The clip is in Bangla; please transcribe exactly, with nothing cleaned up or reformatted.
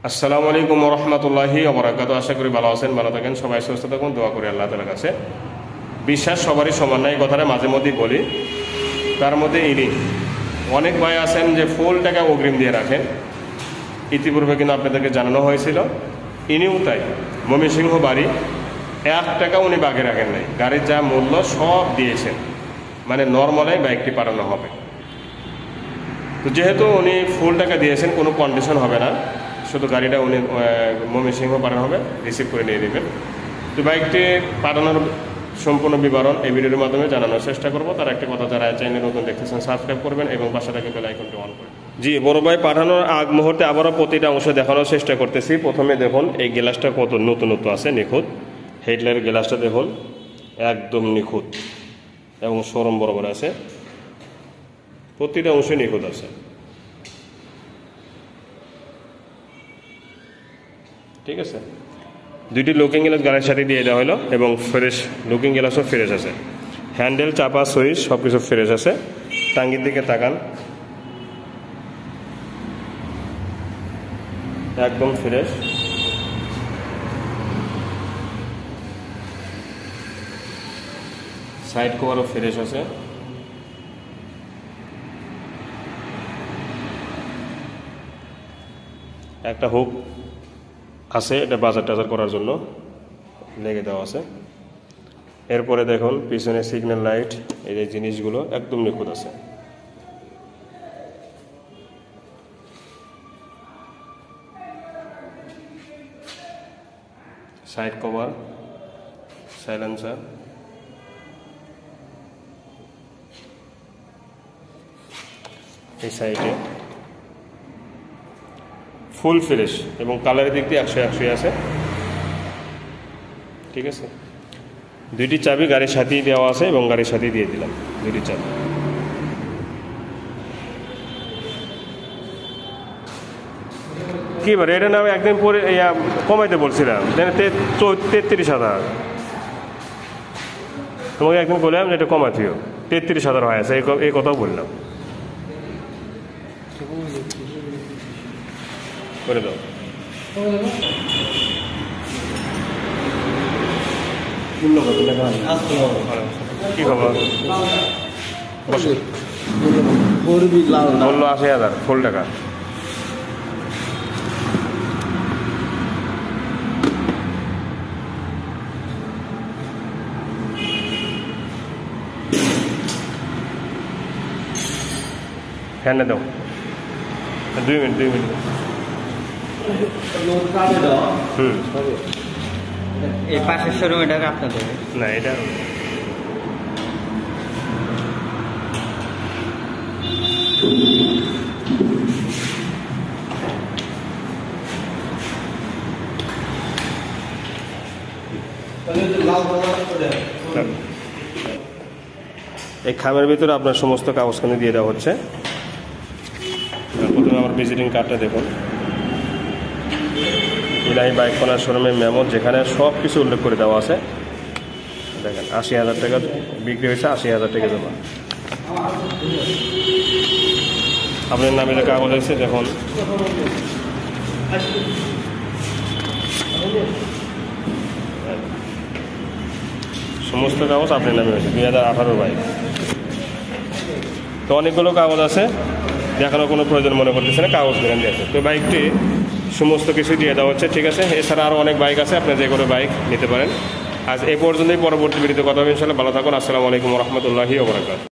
আসসালামু আলাইকুম ওয়া রাহমাতুল্লাহি ওয়া বারাকাতুহু। আশা করি ভালো আছেন, ভালো থাকেন, সবাই সুস্থ থাকুন, দোয়া করি আল্লাহ তাআলার কাছে। বিশ্বাস সবারই সমান না, এই কথাটা মাঝে মধ্যেই বলি। তার মধ্যে ইনি অনেক ভাই আছেন যে ফুল টাকা অগ্রিম দিয়ে রাখেন। ইতিপূর্বে কিন্তু আপনাদেরকে জানানো হয়েছিল, ইনিও তাই। ময়মনসিংহ বাড়ি, এক টাকা উনি বাগে রাখেন নাই, গাড়ির যা মূল্য সব দিয়েছেন, মানে নর্মালে বাইকটি পাঠানো হবে। তো যেহেতু উনি ফুল টাকা দিয়েছেন, কোনো কন্ডিশন হবে না, শুধু গাড়িটা উনি ময়মনসিংহ পাঠানো হবে, রিসিভ করে নিয়ে নেবেন। তো বাইকটি পাঠানোর সম্পূর্ণ বিবরণ এই ভিডিওর মাধ্যমে জানানোর চেষ্টা করব। তার একটি কথা, যারা চ্যানেল নতুন দেখতেছেন সাবস্ক্রাইব করবেন এবং পাশে থাকা বেল আইকনটি অন করবেন। জি বড় ভাই, পাঠানোর আগ মুহূর্তে আবারও প্রতিটা অংশ দেখানোর চেষ্টা করতেছি। প্রথমে দেখুন এই গ্লাসটা কত নতুন নতুন আছে, নিখুঁত। হেডলাইটের গ্লাসটা দেখুন একদম নিখুঁত এবং শোরুম বরাবর আছে, প্রতিটা অংশ নিখুঁত আছে, ঠিক আছে। দুইটি লুকিং গ্লাস গাড়ির সাথে দিয়ে দেওয়া হলো এবং ফ্রেশ লুকিং গ্লাসও ফ্রেশ আছে। হ্যান্ডেল, চাপা, সুইচ সব কিছু ফ্রেশ আছে। টাঙ্গির দিকে তাকান, একদম ফ্রেশ। সাইড কভারও ফ্রেশ আছে। একটা হুক আছে, এটা বাজার টাজার করার জন্য লেগে দেওয়া আছে। এরপরে দেখুন পিছনে সিগন্যাল লাইট, এই যে জিনিসগুলো একদম নিখুঁত আছে। সাইড কভার, সাইলেন্সার, এই সাইডে ফুল ফ্রেশ এবং কালারের দিক দিয়ে একশো একশোই আছে, ঠিক আছে। দুইটি চাবি গাড়ির সাথেই দেওয়া আছে এবং গাড়ির সাথেই দিয়ে দিলাম দুইটি চাবি। কি বলে এটা না, একদিন পরে কমাইতে বলছিলাম তেত্রিশ হাজার, তোমাকে একদিন বললাম যে এটা কমাতিও, তেত্রিশ হাজার হয়ে আছে, এই কথাও বললাম, করে দাও। কি খবর? বললো আশি হাজার ফুল টাকা। হ্যাঁ দাও, দুই মিনিট দুই মিনিট হুম এই পাশের শোরুম, এটা আপনাদের না, এটা এই খামের ভিতরে আপনার সমস্ত কাগজখানি দিয়ে দেওয়া হচ্ছে। প্রথমে আমার ভিজিটিং কার্ডটা দেখুন, ইলাহি বাইক কর্নার শোরুমের মেমো, যেখানে সব কিছু উল্লেখ করে দেওয়া আছে। দেখেন আশি হাজার টাকা বিক্রি হয়েছে, আশি হাজার টাকা জমা। আপনার নামে যে কাগজ আছে দেখুন, সমস্ত কাগজ আপনার নামে হয়েছে, দুই হাজার আঠারো বাইক। তো অনেকগুলো কাগজ আছে, দেখানোর কোনো প্রয়োজন মনে করতেছে না, কাগজ বেরান দিয়েছে। তো বাইকটি সমস্ত কিছু দিয়ে দেওয়া হচ্ছে, ঠিক আছে। এছাড়া আরও অনেক বাইক আছে, আপনি যে কোনো বাইক নিতে পারেন। আজ এই পর্যন্তই, পরবর্তী ভিডিওতে কথা হবে ইনশাআল্লাহ। ভালো থাকুন। আসসালামু আলাইকুম ওয়া রাহমাতুল্লাহি ওয়া বারাকাতুহু।